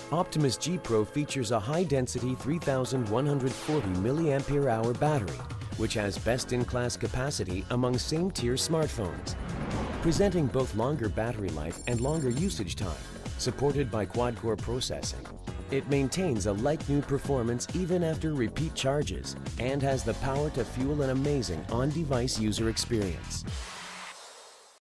Optimus G Pro features a high-density 3,140 mAh battery, which has best-in-class capacity among same-tier smartphones, presenting both longer battery life and longer usage time, supported by quad-core processing. It maintains a like-new performance even after repeat charges and has the power to fuel an amazing on-device user experience.